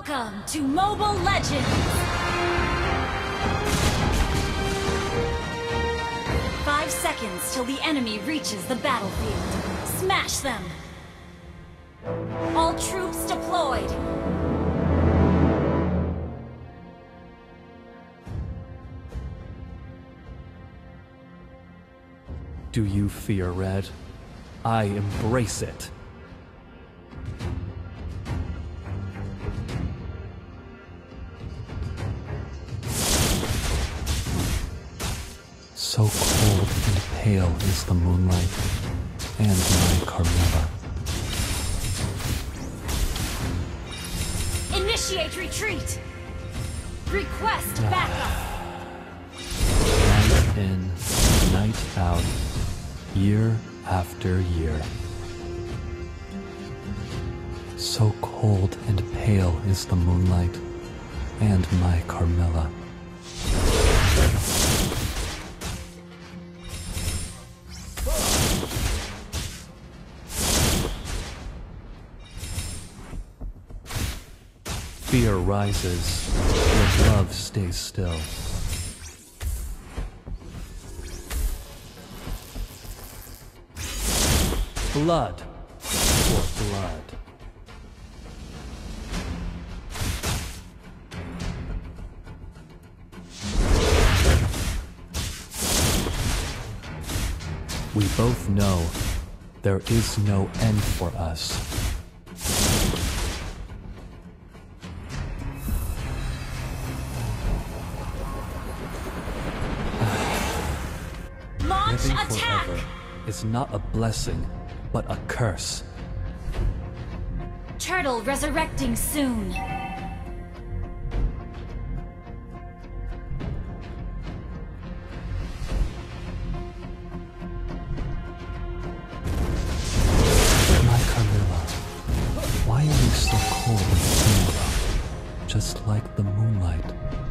Welcome to Mobile Legends! 5 seconds till the enemy reaches the battlefield. Smash them! All troops deployed! Do you fear red? I embrace it. So cold and pale is the moonlight, and my Carmilla. Initiate retreat! Request backup! Night in, night out, year after year. So cold and pale is the moonlight, and my Carmilla. Fear rises, yet love stays still. Blood for blood. We both know there is no end for us. Launch Living attack! forever is not a blessing, but a curse. Turtle resurrecting soon. My Carmilla, why are you so cold and pale, just like the moonlight?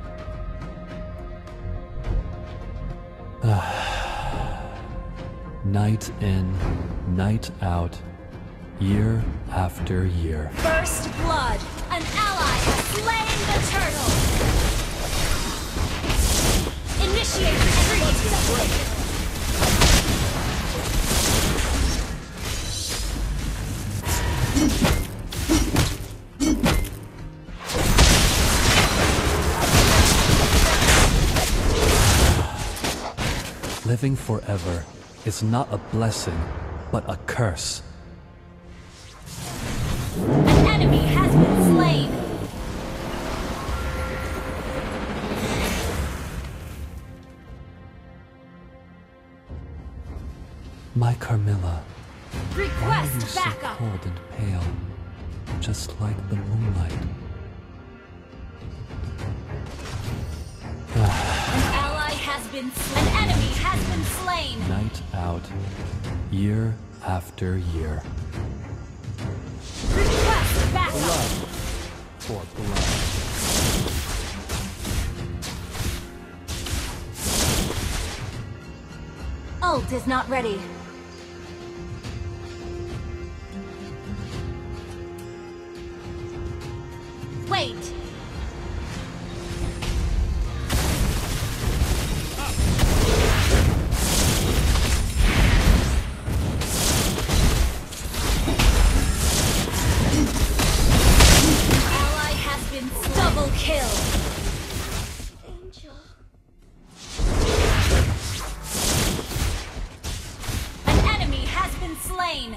Night in, night out, year after year. First blood! An ally has slain the turtle! Initiate retreat! Living forever is not a blessing, but a curse. An enemy has been slain! My Carmilla, why are you Request so backup! cold and pale, just like the moonlight? An ally has been slain. An enemy has been slain! Night out, year after year. Request backup! Blood for blood. Ult is not ready. Wait! Ally has been double kill! Angel. An enemy has been slain!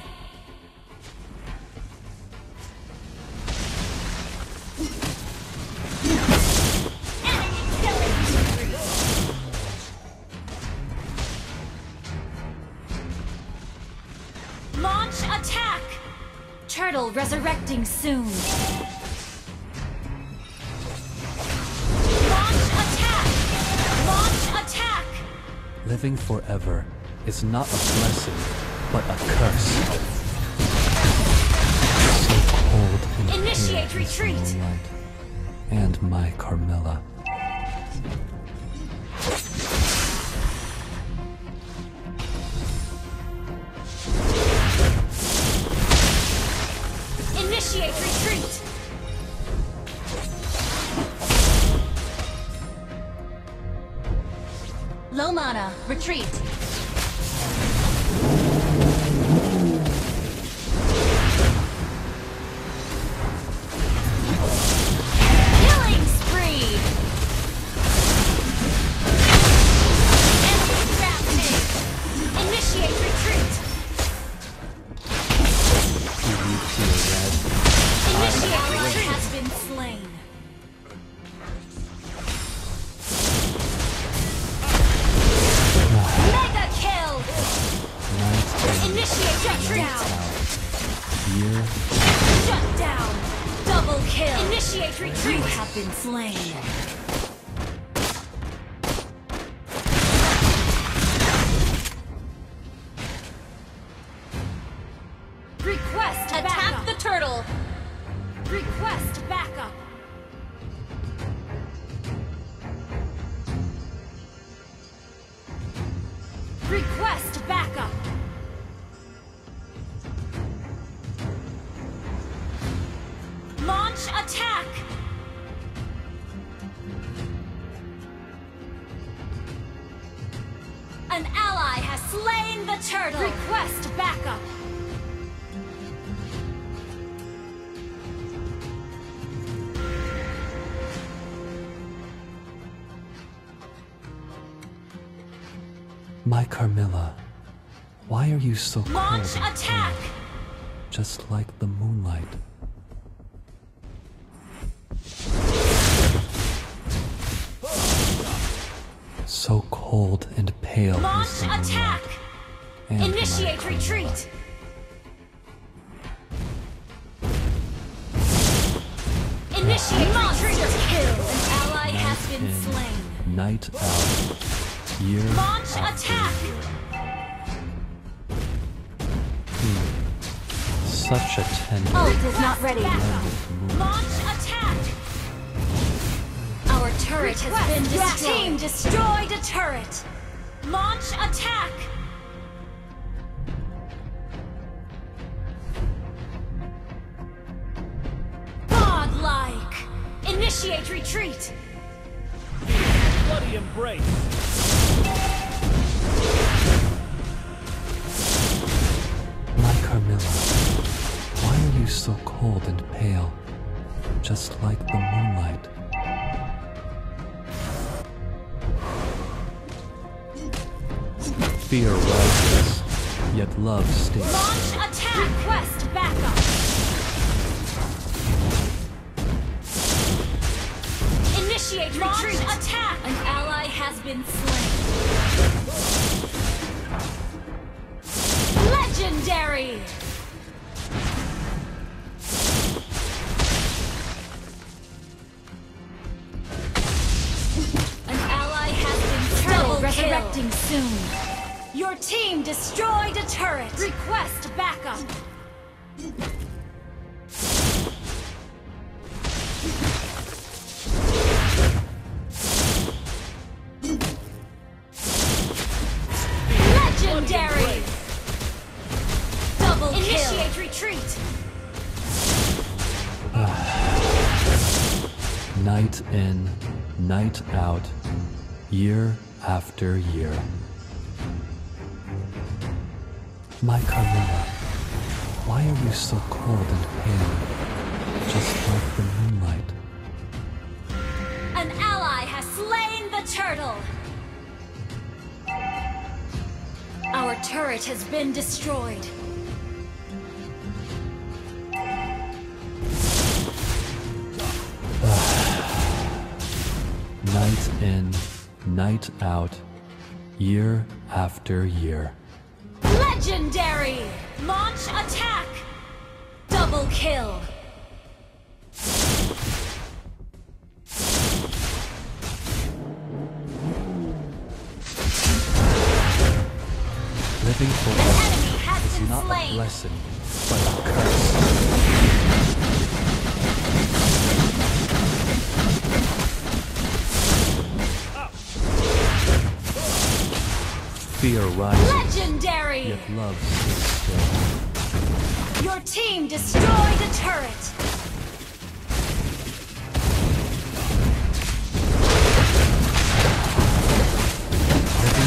Enemy killing spree! Launch attack! Turtle resurrecting soon. Launch attack! Launch attack! Living forever is not a blessing, but a curse. So cold and Initiate pale is the retreat. moonlight, and my Carmilla. Initiate retreat! Low mana. Retreat. Killing spree. Enemy crafting. Initiate retreat. Initiate retreat has been slain. Mega kill. Initiate retreat. Year. Shut down. Double kill. Initiate retreat. You have been slain. Request attack backup. The turtle. Request backup. Request backup. Launch attack. An ally has slain the turtle. Request backup. My Carmilla, why are you so cold? Launch attack. Just like the moonlight. So cold and pale. Launch is the moonlight. attack. And Initiate my Carmilla. retreat. Initiate monster kill. An ally has been In, slain. night out. Year Launch after attack. year. Such a tender, Ult is not ready. blended moonlight. Launch attack. Our turret has been destroyed. Team destroyed a turret. Launch attack. Godlike. Initiate retreat. Bloody embrace. My Carmilla, why are you so cold and pale? Just like the moonlight. Fear rises, yet love stays. Launch attack. Request backup. Initiate retreat. Launch attack. An ally has been slain. Legendary. An ally has been turtle resurrecting soon. Your team destroyed a turret. Request backup. Legendary. Double kill. Initiate retreat. Night in, night out, year after year. My Carmilla, why are you so cold and pale? Just like the moonlight. An ally has slain the turtle. Our turret has been destroyed. Night in, night out, year after year. Legendary! Launch attack! Double kill! Living An forever enemy has is been not a slain! blessing, but a curse. Fear rises, Legendary! yet love stays still. Your team destroyed a turret! Living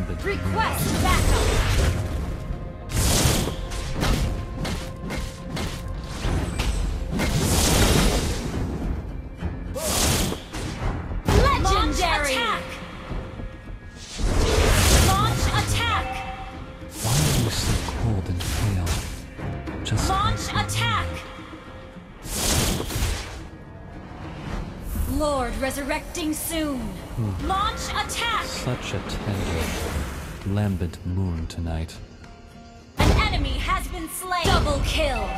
Lambent Request backup. Legendary. Launch attack. Why are you so cold and pale? Just Launch attack. Lord resurrecting soon. Launch attack. such a tender, lambent moon tonight. An enemy has been slain. Double kill.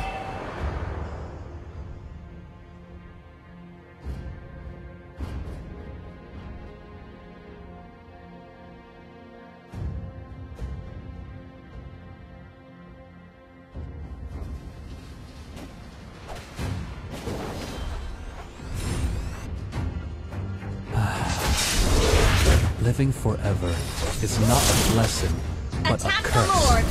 Living forever is not a blessing, but Attack a the curse. Lord.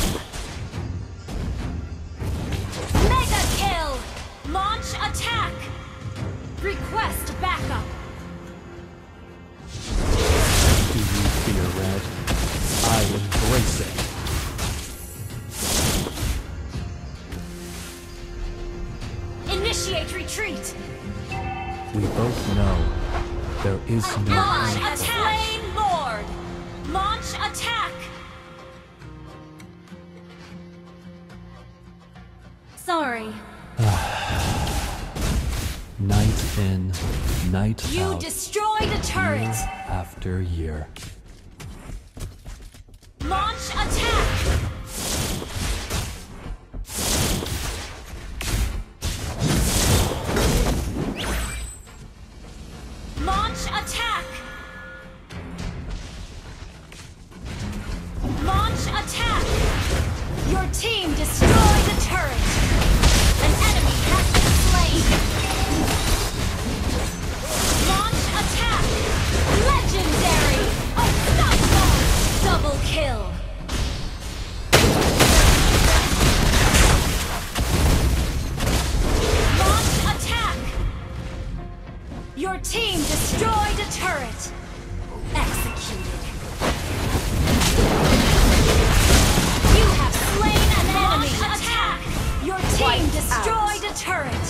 Mega kill. Launch attack. Request backup. Do you fear red? I embrace it. Initiate retreat. We both know there is no Launch end. attack. Slain Lord. Launch attack. Sorry. Night in, night You out, destroyed a turret. year after year. Launch attack. Launch attack. Launch attack. Your team destroyed a turret. An enemy has been slain. Launch attack. Legendary. Unstoppable. Double kill. Launch attack. Your team destroyed a turret. Executed. You have slain an enemy. Attack. Your team destroyed a turret.